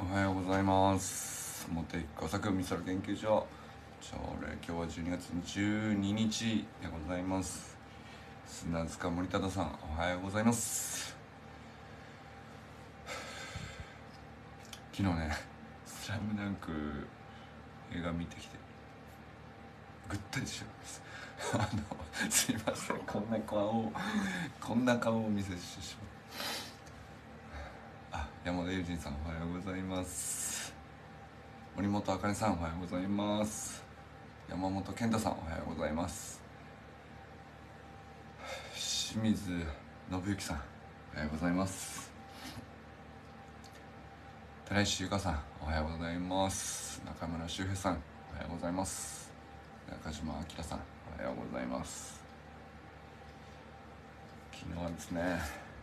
おはようございます。茂木工作ミサル研究所朝礼、今日は12月12日でございます。砂塚森忠さん、おはようございます。昨日ねスラムダンク映画見てきてぐったりしちゃいますすいません、こんな顔を見せてしまう。山田友人さん、おはようございます。森本あかねさん、おはようございます。山本健太さん、おはようございます。清水信之さん、おはようございます。寺石由香さん、おはようございます。中村修平さん、おはようございます。中島明さん、おはようございます。昨日はですね、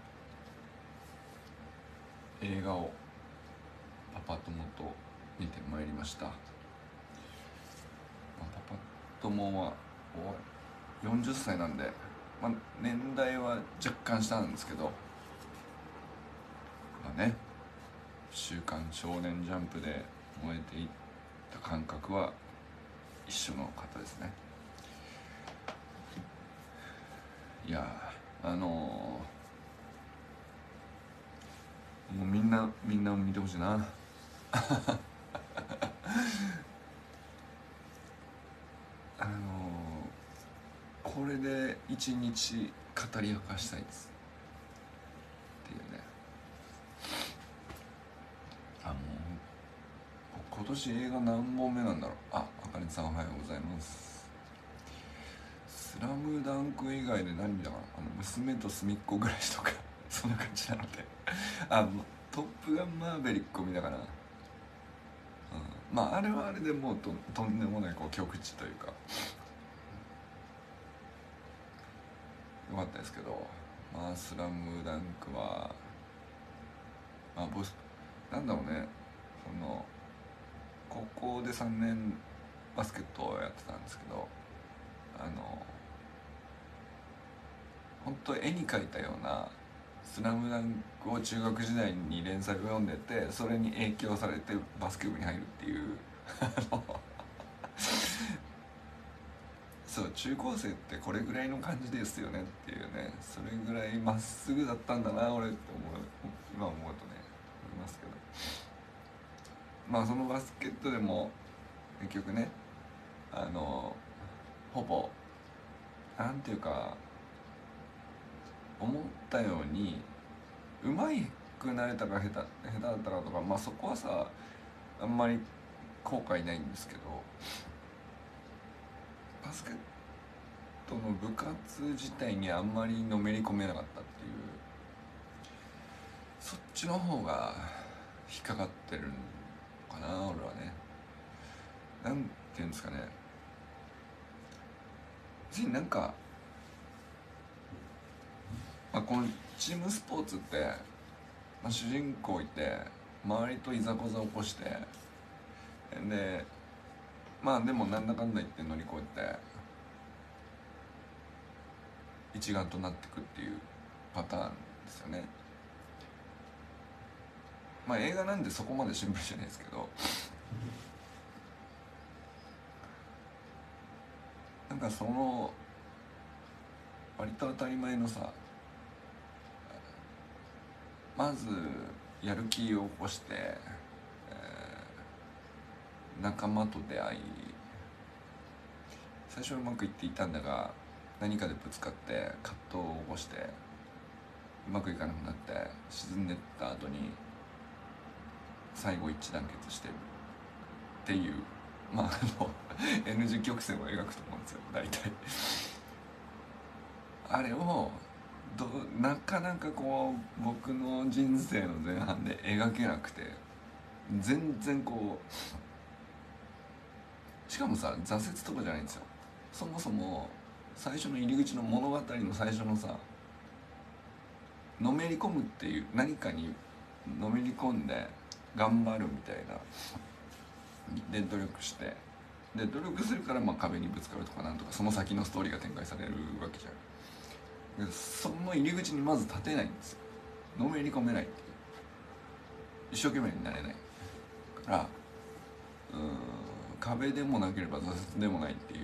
映画をパパ友と見てまいりました。パパ友は40歳なんで、年代は若干下なんですけど、週刊少年ジャンプで燃えていった感覚は一緒の方ですね。いやもうみんな見てほしいなこれで一日語り明かしたいですっていうね。今年映画何本目なんだろう。あかねさん、おはようございます。スラムダンク以外で何見たかな。娘とすみっこ暮らしとかそんな感じなのでトップガンマーヴェリックを見たかな。あれはあれでもうとんでもない極致というかよかったですけど、スラムダンクはなんだろうね、高校で3年バスケットをやってたんですけど、本当絵に描いたようなスラムダンクを中学時代に連載を読んでて、それに影響されてバスケ部に入るっていうそう、中高生ってこれぐらいの感じですよねっていうね、それぐらいまっすぐだったんだな俺って今思うとね思いますけど、そのバスケットでも結局ね、ほぼなんていうか思ったようにうまくなれたか下手だったかとか、そこはさあんまり後悔ないんですけど、バスケットの部活自体にあんまりのめり込めなかったっていう、そっちの方が引っかかってるのかな俺はね。なんていうんですかね、別にこのチームスポーツって、主人公いて周りといざこざを起こして、ででもなんだかんだ言って乗り越えて一丸となっていくっていうパターンですよね。映画なんでそこまでシンプルじゃないですけど、その割と当たり前のさ、まずやる気を起こして、仲間と出会い、最初はうまくいっていたんだが何かでぶつかって葛藤を起こしてうまくいかなくなって沈んでった後に最後一致団結してっていうN 字曲線を描くと思うんですよ大体。あれをなかなか僕の人生の前半で描けなくて、全然しかもさ挫折とかじゃないんですよ。そもそも最初の入り口の物語の最初のさ、のめり込むっていう何かにのめり込んで頑張るみたいなで努力して、で努力するから壁にぶつかるとかなんとか、その先のストーリーが展開されるわけじゃん。でその入り口にまず立てないんですよ。のめり込めないっていう、一生懸命になれない。 から、壁でもなければ挫折でもないっていう、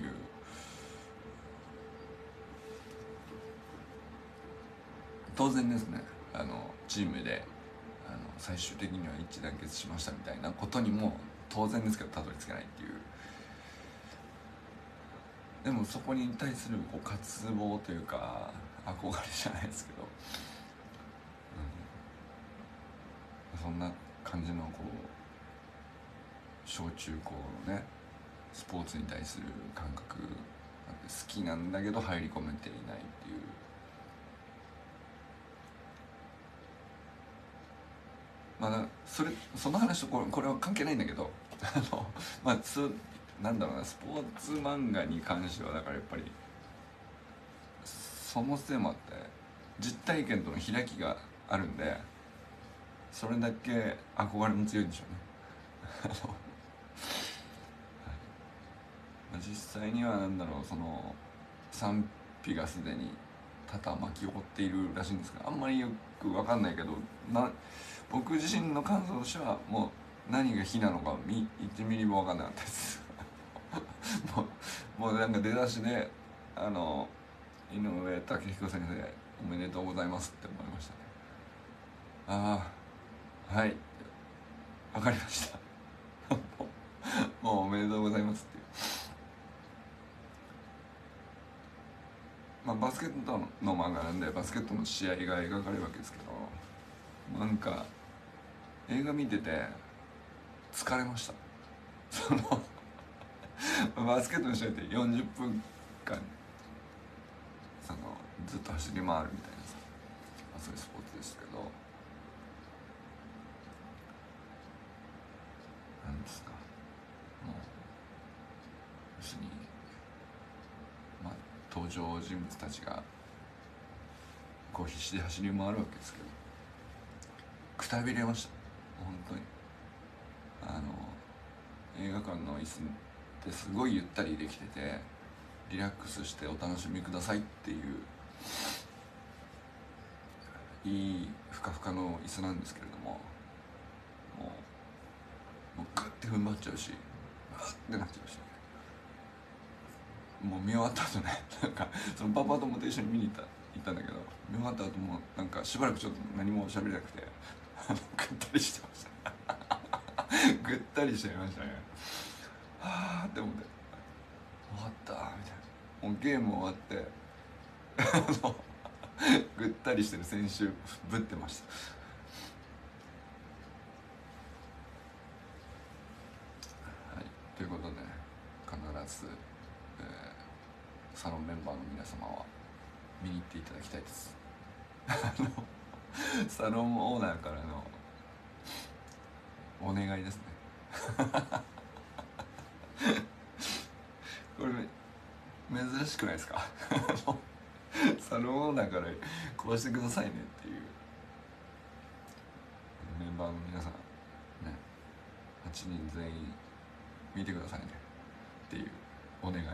当然ですね、チームで最終的には一致団結しましたみたいなことにも当然ですけどたどり着けないっていう。でもそこに対するこう渇望というか憧れじゃないですけど、そんな感じのこう小中高のねスポーツに対する感覚、好きなんだけど入り込めていないっていう。まあその話とこれは関係ないんだけどまあなんだろうな、スポーツ漫画に関してはだからやっぱりそのせいもあって実体験との開きがあるんで、それだけ憧れも強いんでしょうね実際にはなんだろう、その賛否がすでに多々巻き起こっているらしいんですけど、あんまりよく分かんないけど、僕自身の感想としてはもう何が非なのか1ミリも分かんなかったですもうなんか出だしで井上武彦先生おめでとうございますって思いましたね。ああ、はい、わかりましたもうおめでとうございますっていう。まあバスケットの漫画なんでバスケットの試合が描かれるわけですけど、なんか映画見てて疲れましたそのバスケットの試合って40分間ずっと走り回るみたいなさ、そういうスポーツですけど、なんですか、もう要するにまあ登場人物たちがこう必死で走り回るわけですけど、くたびれました。本当に映画館の椅子ってすごいゆったりできててリラックスしてお楽しみくださいっていういいふかふかの椅子なんですけれども、もうグッて踏ん張っちゃうし、うわってなっちゃうし、もう見終わった後ね、なんかそのパパ友と一緒に見に行ったんだけど、見終わった後もなんかしばらくちょっと何も喋れなくてぐったりしてましたぐったりしちゃいましたね。はあって思って、終わったみたいな、もうゲーム終わってぐったりしてる選手ぶってました。はい、ということで、必ず、サロンメンバーの皆様は見に行っていただきたいですサロンオーナーからのお願いですねこれ珍しくないですかサロンオーナーからこうしてくださいねっていう、メンバーの皆さんね、8人全員見てくださいねっていうお願い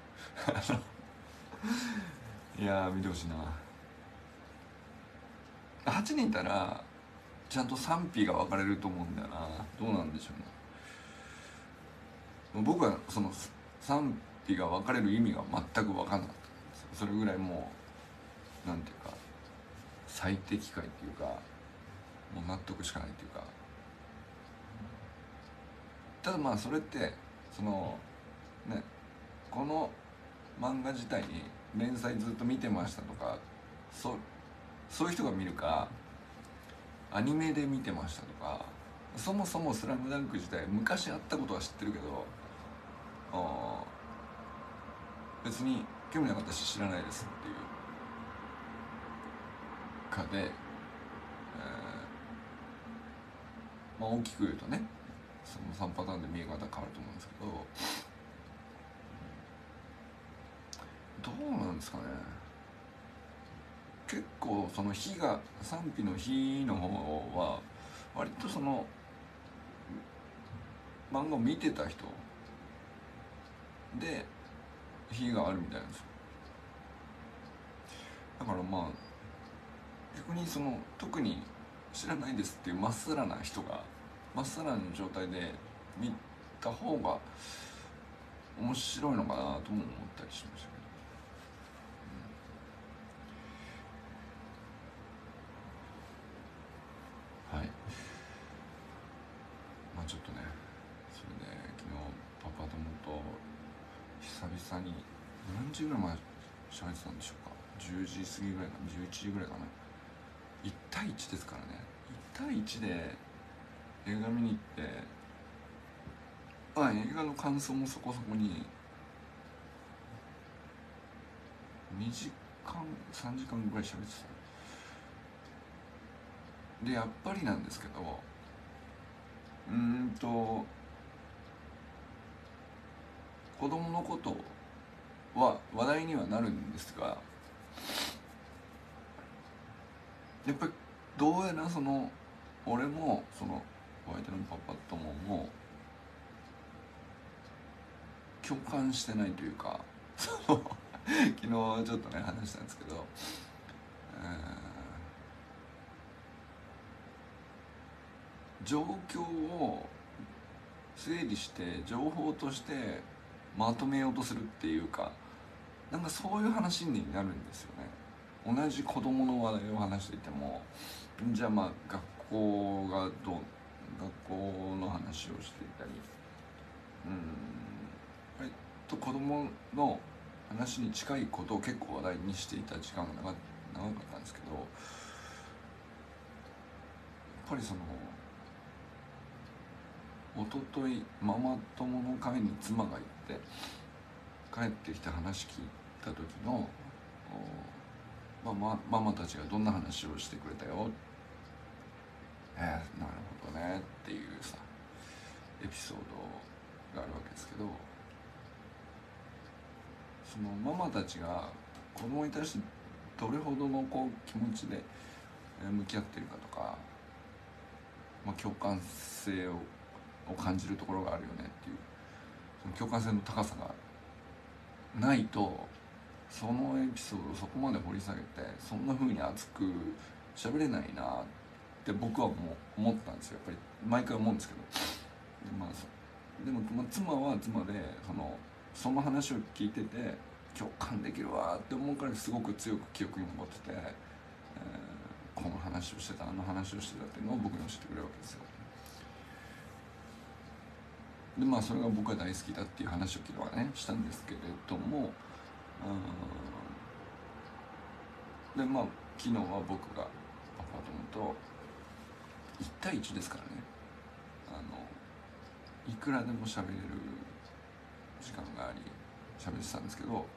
いや見てほしいな。8人いたらちゃんと賛否が分かれると思うんだよな。どうなんでしょうね。僕はその賛否が分かれる意味が全く分かんなかった。それぐらいもうなんていうか最適解っていうか、もう納得しかないっていうか。ただまあそれってそのね、この漫画自体に連載ずっと見てましたとか、そういう人が見るか、アニメで見てましたとか、そもそも「スラムダンク自体昔あったことは知ってるけど別に興味なかったし知らないですっていうかで、まあ大きく言うとね、その3パターンで見え方変わると思うんですけど、どうなんですかね。結構その賛否の非の方は割とその漫画を見てた人で非があるみたいなんですよ。だからまあ逆にその特に知らないですっていうまっさらな人がまっさらの状態で見た方が面白いのかなとも思ったりしましたけど、はい。まあちょっとね、それで昨日パパ友と久々に何時ぐらいまで喋ってたんでしょうか。10時過ぎぐらいかな、11時ぐらいかな。1対1ですからね。1対1で映画見に行って、まあ映画の感想もそこそこに2時間3時間ぐらい喋ってた。でやっぱりなんですけど、子供のことは話題にはなるんですが、やっぱりどうやらその俺もそのお相手のパパ友も共感してないというか、その昨日ちょっとね話したんですけど、状況を整理して情報としてまとめようとするっていうか、なんかそういう話になるんですよね。同じ子供の話題を話していても、じゃあまあ学校が学校の話をしていたり、子供の話に近いことを結構話題にしていた時間が長かったんですけど、やっぱりその一昨日ママ友の会に妻が行って帰ってきて話聞いた時のママたちがどんな話をしてくれたよ、なるほどねっていうさエピソードがあるわけですけど、そのママたちが子供に対してどれほどのこう気持ちで向き合っているかとか、共感性を感じるところがあるよねっていう、その共感性の高さがないとそのエピソードをそこまで掘り下げてそんな風に熱く喋れないなって僕はもう思ったんですよ。やっぱり毎回思うんですけど、でも妻は妻でその話を聞いてて共感できるわって思うからすごく強く記憶に残ってて、この話をしてたあの話をしてたっていうのを僕に教えてくれるわけですよ。でそれが僕が大好きだっていう話を昨日はねしたんですけれども、で昨日は僕がパパ友と1対1ですからね、いくらでも喋れる時間があり喋ってたんですけど、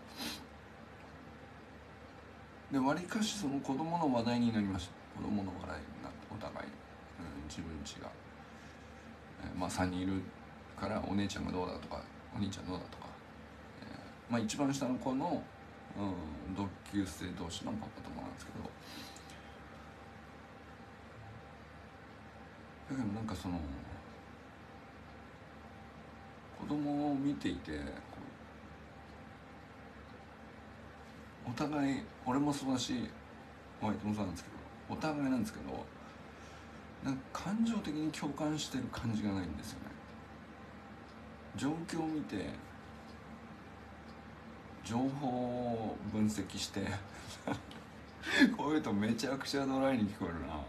でわりかしその子供の話題になりました。子供の話題になってお互い、自分家が、3人いるからお姉ちゃんがどうだとかお兄ちゃんどうだとか、一番下の子の、同級生同士のパパ友なんですけど、だけどなんかその子供を見ていてお互い、俺もそうだしお相手もそうなんですけどお互いなんですけど、なんか感情的に共感してる感じがないんですよね。状況を見て情報を分析してこういうとめちゃくちゃドライに聞こえるな、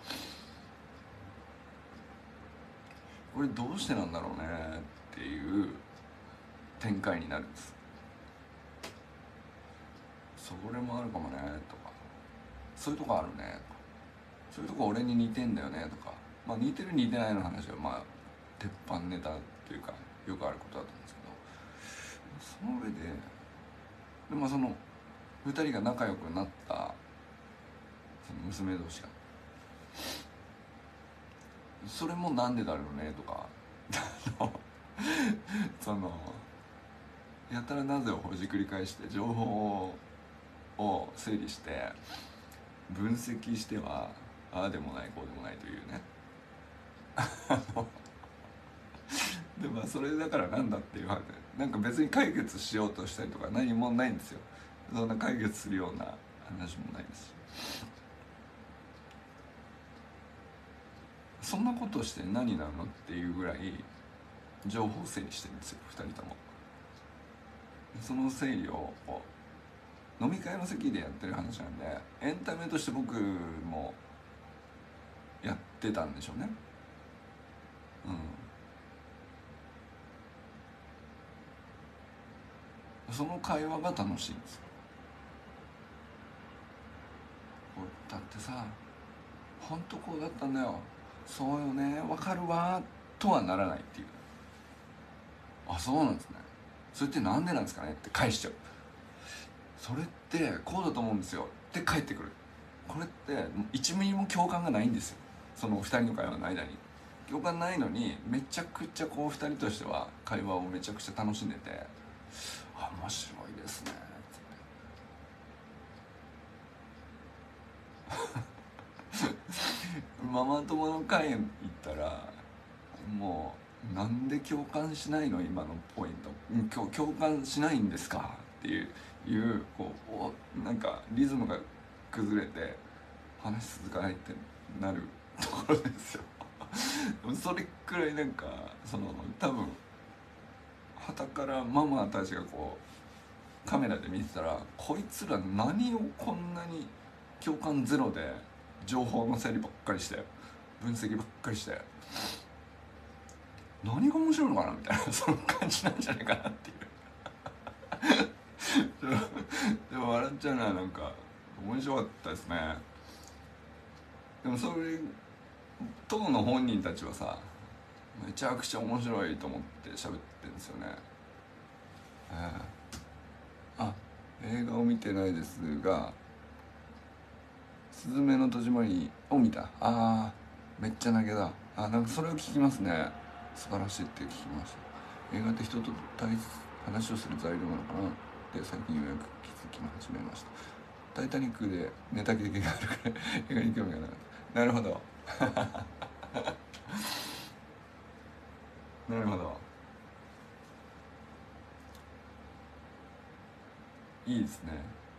これどうしてなんだろうねっていう展開になるんです。それもあるかもねとか、そういうとこあるねとか、そういうとこ俺に似てんだよねとか、似てる似てないの話は鉄板ネタというかよくあることだと思うんですけど、その上でその2人が仲良くなったその娘同士がそれもなんでだろうねとかそのやたらなぜをほじくり返して情報を整理して分析してはああでもないこうでもないというねでそれだからなんだっていう話で、なんか別に解決しようとしたりとか何もないんですよ。そんな解決するような話もないですし、 そんなことして何なのっていうぐらい情報整理してるんですよ2人とも。その整理を飲み会の席でやってる話なんで、エンタメとして僕もやってたんでしょうね。その会話が楽しいんですよ。だってさ、本当こうだったんだよ、そうよね、わかるわとはならないっていう。あ、そうなんですね、それってなんでなんですかねって返しちゃう。それってこうだと思うんですよって返ってくる。これって1ミリも共感がないんですよ、その2人の会話の間に。共感ないのにめちゃくちゃこう2人としては会話をめちゃくちゃ楽しんでて、あ、面白いですねママ友の会行ったら、もうなんで共感しないの今のポイント、共感しないんですかっていうこうなんかリズムが崩れて話続かないってなるところですよそれくらいなんか多分傍からママたちがこうカメラで見てたら、こいつら何をこんなに共感ゼロで情報の整理ばっかりして分析ばっかりして何が面白いのかなみたいな、その感じなんじゃないかなっていうでも笑っちゃうのはなんか面白かったですね。でもそれ当の本人たちはさ、めちゃくちゃ面白いと思って喋ってるんですよね。あ、映画を見てないですが「すずめの戸締まり」を見た。めっちゃ投げだ。なんかそれを聞きますね。素晴らしいって聞きました。映画って人と話をする材料なのかなって最近ようやく気づき始めました。タイタニックでネタ経験があるから映画に興味がなかった。なるほどなるほど、いいですね。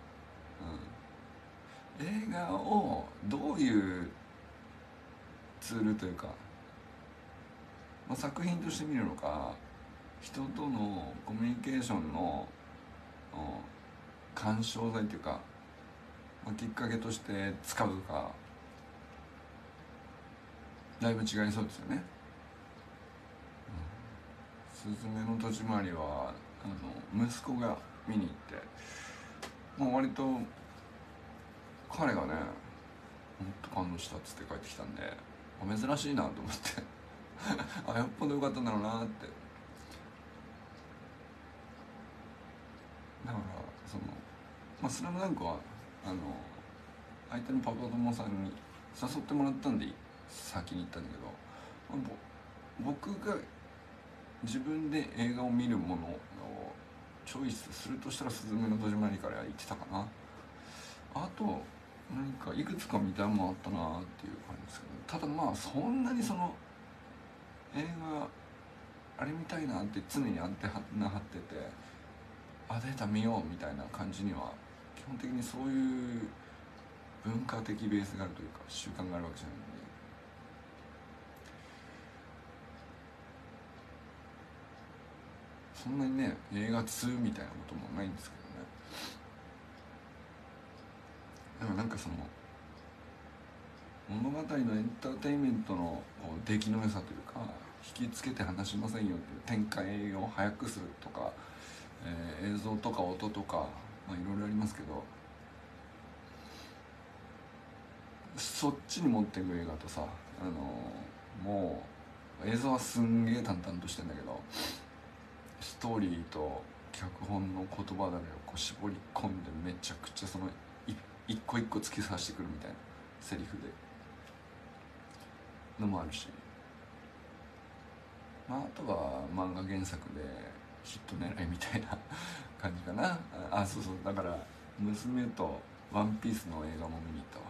映画をどういうツールというか、作品として見るのか、人とのコミュニケーションの緩衝材というか、きっかけとして使うか、だいぶ違いそうですよね。すずめの戸締まりは息子が見に行って、もう割と彼がね、ほんと感動したっつって帰ってきたんで、珍しいなと思ってよっぽどよかったんだろうなって。だからスラムダンクは相手のパパ友さんに誘ってもらったんで先に行ったんだけど、僕が自分で映画を見るものをチョイスするとしたら「すずめの戸締まり」から言ってたかな。あと何かいくつか見たいものあったなっていう感じですけど、ただそんなに映画あれ見たいなって常にアンテナ張ってて、出た見ようみたいな感じには基本的にそういう文化的ベースがあるというか習慣があるわけじゃないんで、そんなにね映画2みたいなこともないんですけどね。でもなんか物語のエンターテインメントの出来の良さというか、引きつけて話しませんよっていう展開を早くするとか、映像とか音とかいろいろありますけど、そっちに持っていく映画とさ、もう映像はすんげえ淡々としてんだけど、ストーリーと脚本の言葉だけを絞り込んでめちゃくちゃ一個一個突き刺してくるみたいなセリフでのもあるし、あとは漫画原作でヒット狙いみたいな感じかな。そうだから娘とワンピースの映画も見に行った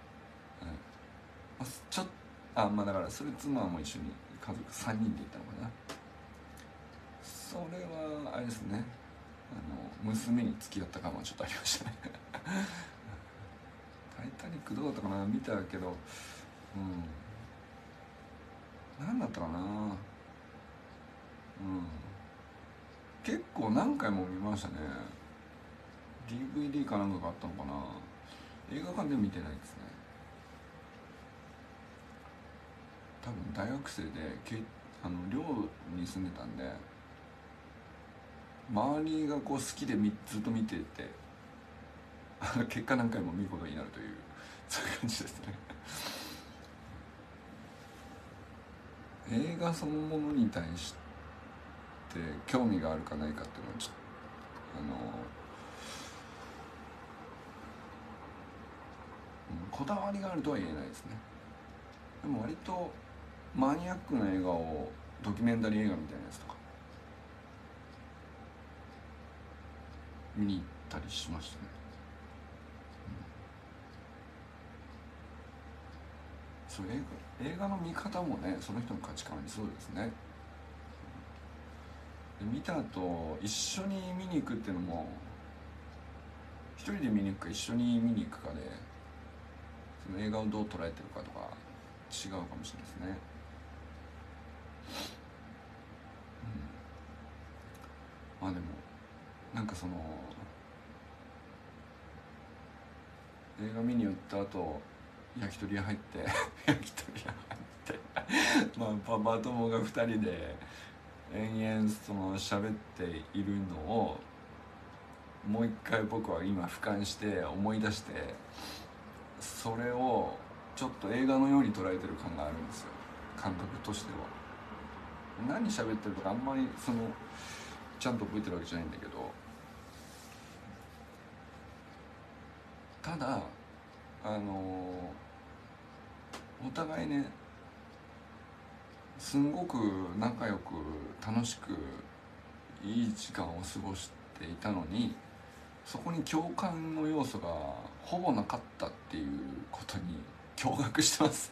わ。ちょっとだからそれ妻も一緒に家族3人で行ったのかな。それはあれですね、娘に付き合った感はちょっとありましたねタイタニックどうだったかな、見たけど、 なんだったかな、結構何回も見ましたね。 DVD かなんかがあったのかな。映画館で見てないですね。多分大学生で寮に住んでたんで、周りがこう好きでずっと見てて結果何回も見ることになるという、そういう感じですね。映画そのものに対して興味があるかないかっていうのはちょっとこだわりがあるとは言えないですね。でも割とマニアックな映画を、ドキュメンタリー映画みたいなやつとか見に行ったりしましたね。そう、映画の見方もね、その人の価値観ありそうですね。で見た後一緒に見に行くっていうのも、一人で見に行くか一緒に見に行くかで、その映画をどう捉えてるかとか違うかもしれないですね。まあでもなんかその映画見に行った後焼き鳥屋入って焼き鳥屋入ってまあパパ友が2人で延々その喋っているのをもう一回僕は今俯瞰して思い出して、それをちょっと映画のように捉えてる感があるんですよ、感覚としては。何喋ってるとかあんまりちゃんと覚えてるわけじゃないんだけど、ただお互いね、すんごく仲良く楽しくいい時間を過ごしていたのに、そこに共感の要素がほぼなかったっていうことに驚愕してます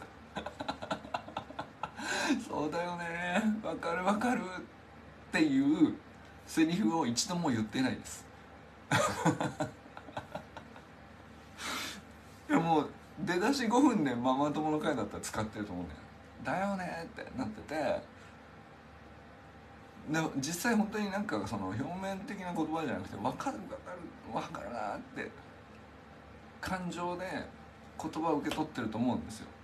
そうだよね、わかるわかるっていうセリフを一度も言ってないです。いやもう出だし5分でママ友の会だったら使ってると思うんだよ。だよねってなってて、でも実際本当になんかその表面的な言葉じゃなくて、分かる分かる分かるなって感情で言葉を受け取ってると思うんですよ。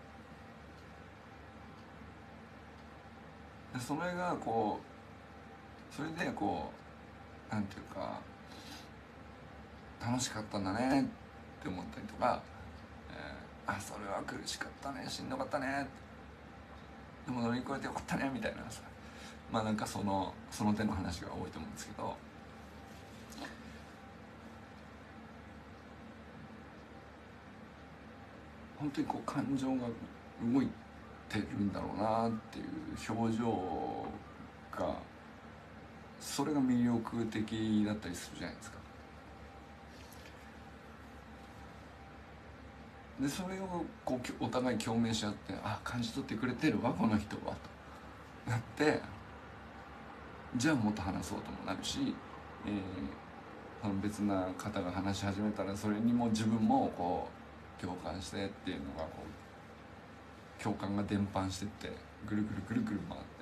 でそれがこう、それでこうなんていうか、楽しかったんだねって思ったりとか、あ、それは苦しかったね、しんどかったね、でも乗り越えてよかったねみたいなさ、まあなんかその手の話が多いと思うんですけど、本当にこう感情が動いてるんだろうなっていう表情が、それが魅力的だったりするじゃないですか。でそれをこうお互い共鳴し合って、あ、感じ取ってくれてるわこの人はとなって、じゃあもっと話そうともなるし、その別な方が話し始めたらそれにも自分もこう共感してっていうのがこう共感が伝播してってぐるぐるぐるぐる回って、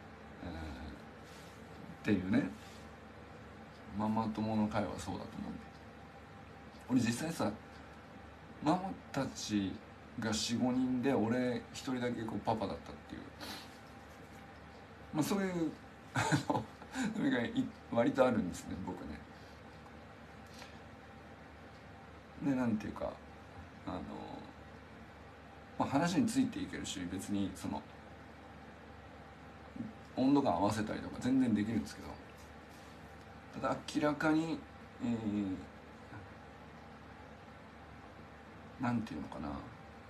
っていうね、ママ友の会はそうだと思うんで、俺実際さ、ママたちが45人で俺一人だけこうパパだったっていう、まあそういうそれが割とあるんですね、僕ね。でなんていうか、まあ、話についていけるし、別にその温度感合わせたりとか全然できるんですけど、ただ明らかに、なんていうのかな、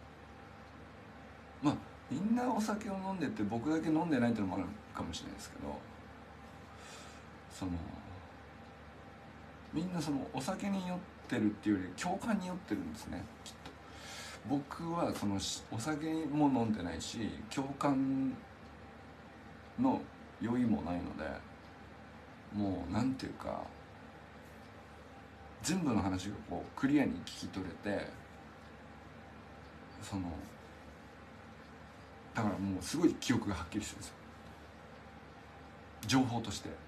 まあみんなお酒を飲んでて僕だけ飲んでないっていうのもあるかもしれないですけど、そのみんなそのお酒に酔ってるっていうより共感に酔ってるんですね、きっと。僕はそのお酒も飲んでないし共感の酔いもないので、もうなんていうか、全部の話がこうクリアに聞き取れて、そのだからもうすごい記憶がはっきりしてるんですよ、情報として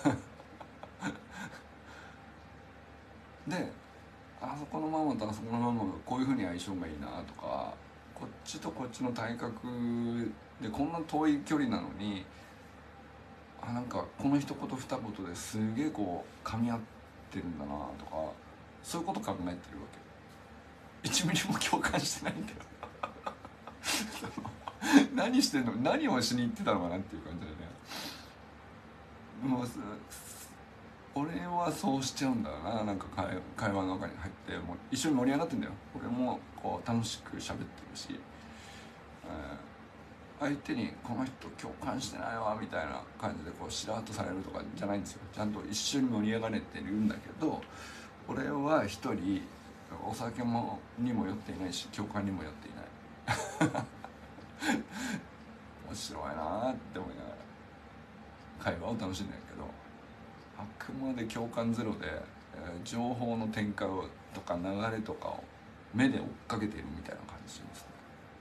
で、あそこのママとあそこのママがこういうふうに相性がいいなとか、こっちとこっちの体格でこんな遠い距離なのに、なんかこの一言二言ですげえこう噛み合ってるんだなとか、そういうこと考えてるわけ。1ミリも共感してないんだよ何してんの、何をしに行ってたのかなっていう感じでね、もう俺はそうしちゃうんだよな。なんか会話の中に入ってもう一緒に盛り上がってんだよ。俺もこう楽しく喋ってるし、相手にこの人共感してないわみたいな感じでこうしらっとされるとかじゃないんですよ。ちゃんと一緒に盛り上がれてるんだけど、俺は一人お酒にも酔っていないし共感にも酔っていない面白いなって思いながら会話を楽しんでるけど、あくまで共感ゼロで、情報の展開とか流れとかを目で追っかけているみたいな感じしますね。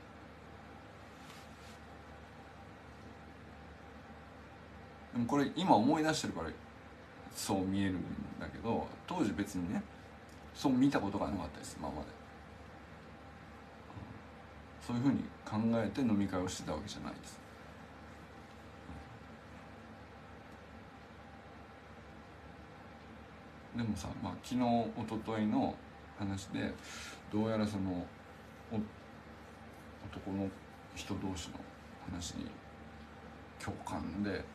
でもこれ今思い出してるからそう見えるんだけど、当時別にねそう見たことがなかったです今まで。そういうふうに考えて飲み会をしてたわけじゃないです。でもさ、昨日一昨日の話でどうやらその男の人同士の話に共感で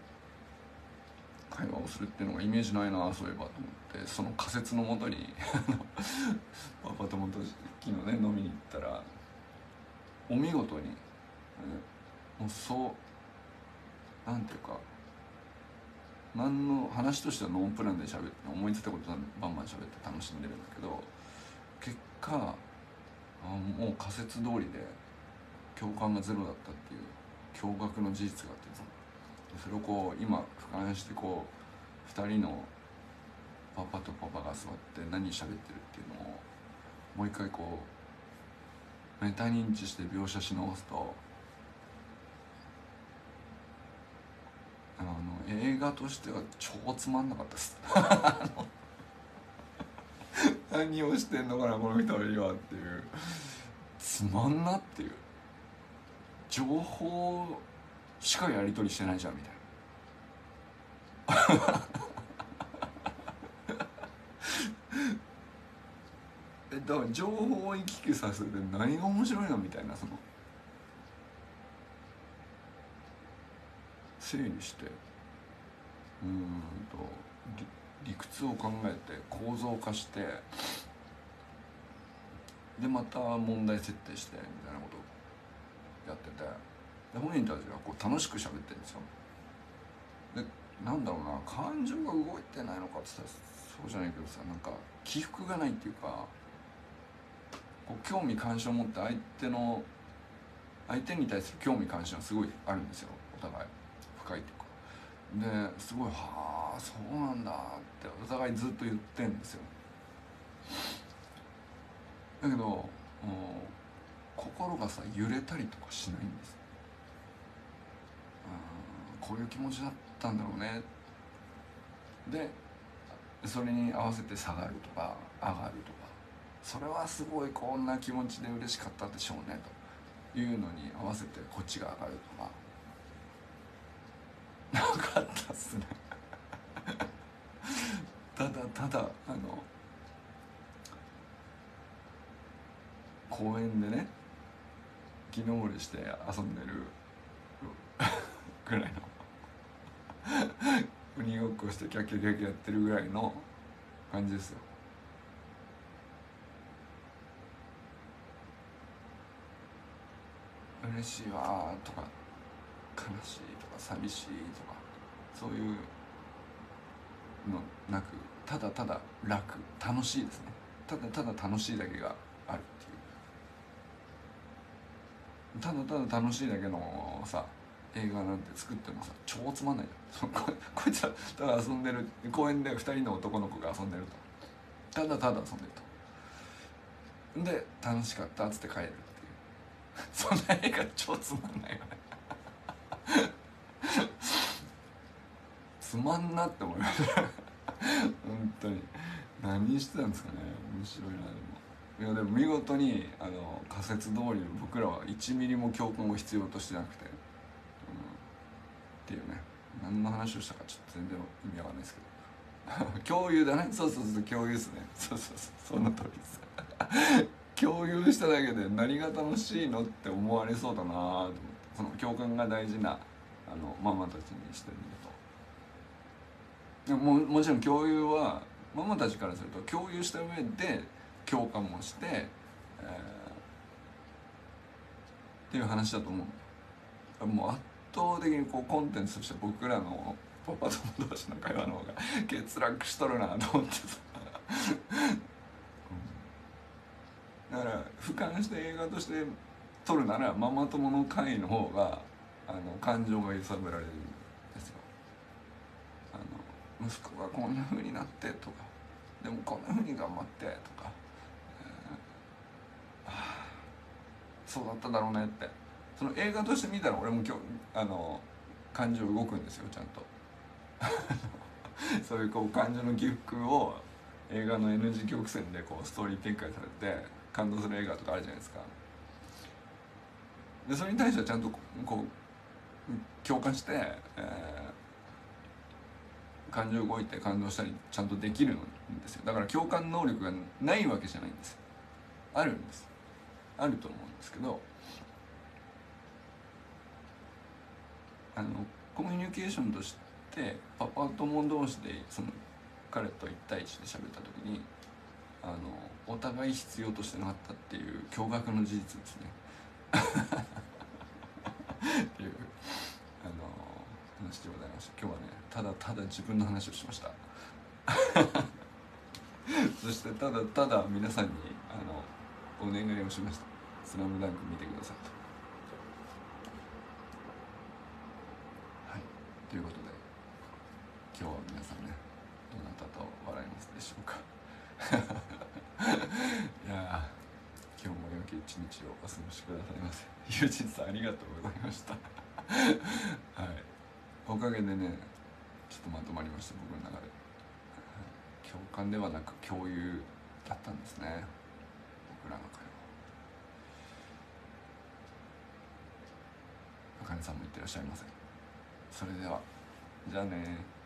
会話をするっていうのがイメージないなそういえばと思って、その仮説のもとにパパ友と昨日ね飲みに行ったらお見事に、もうそうなんていうか、何の話としてはノープランで喋って思いついたことバンバン喋って楽しんでるんだけど、結果もう仮説通りで共感がゼロだったっていう驚愕の事実があってさ、それをこう今俯瞰してこう2人のパパとパパが座って何喋ってるっていうのをもう一回こうメタ認知して描写し直すと、映画としては超つまんなかったです何をしてんのかなこの人はっていう、つまんなっていう、情報しかやり取りしてないじゃんみたいなだから情報を行き来させて何が面白いのみたいな、その整理して理屈を考えて構造化して、でまた問題設定してみたいなことをやってて、で本人たちがこう楽しく喋ってるんですよ。でなんだろうな、感情が動いてないのかって言ったらそうじゃないけどさ、なんか起伏がないっていうか、こう興味関心を持って相手に対する興味関心はすごいあるんですよ、お互い深いっていうか。ですごいはあそうなんだってお互いずっと言ってんですよ。だけど心がさ揺れたりとかしないんです。こういう気持ちだったんだろうね。でそれに合わせて下がるとか上がるとか、それはすごいこんな気持ちで嬉しかったでしょうねというのに合わせてこっちが上がるとかなかったっすねただただ公園でね木登りして遊んでるぐらいの鬼ごっこしてキャッキャキャッキャやってるぐらいの感じですよ。嬉しいわとか悲しいとか寂しいとかそういうのなく、ただただ楽しいですね。ただただ楽しいだけがあるっていう、ただただ楽しいだけのさ映画なんて作ってもさ超つまんないじゃんこいつはただ遊んでる、公園で2人の男の子が遊んでると、ただただ遊んでると、で楽しかったっつって帰るっていう、 そんな映画超つまんないよねつまんなって思いました本当に何してたんですかね。面白いな。でもいやでも見事に仮説通りの僕らは1ミリも共感を必要としてなくて、っていうね。何の話をしたかちょっと全然意味わかんないですけど共有だね。そうそうそう、共有ですね。そうそうそう、その通りです共有しただけで何が楽しいのって思われそうだなと思って、その共感が大事なママたちにしてみると、もちろん共有はママたちからすると共有した上で共感もして、っていう話だと思う。もう圧倒的にこうコンテンツとして僕らのパパ友同士の会話の方が欠落しとるなと思ってさだから俯瞰して映画として撮るならママ友の会の方が感情が揺さぶられるんですよ。息子がこんな風になってとか、でもこんな風に頑張ってとか、そうだっただろうねって、その映画として見たら俺も今日感情動くんですよちゃんとそういうこう感情の起伏を映画の N 字曲線でこうストーリー展開されて感動する映画とかあるじゃないですか。でそれに対してはちゃんとこう共感して、感情動いて感動したりちゃんとできるんですよ。だから共感能力がないわけじゃないんですよ。あるんです。あると思うんですけど、コミュニケーションとしてパパ友同士でその彼と1対1で喋った時にお互い必要としてなかったっていう驚愕の事実ですねっていう話でございました。今日はねただただ自分の話をしましたそしてただただ皆さんにお願いをしました。スラムダンク見てくださいと。はい、ということで今日は皆さんねどなたと笑いますでしょうかいや今日も良き一日をお過ごしくださいませ。ゆうじさんありがとうございましたはい、おかげでねちょっとまとまりました僕の中で。共感ではなく共有だったんですね僕らの会話。あかねさんもいってらっしゃいませ。それではじゃあね。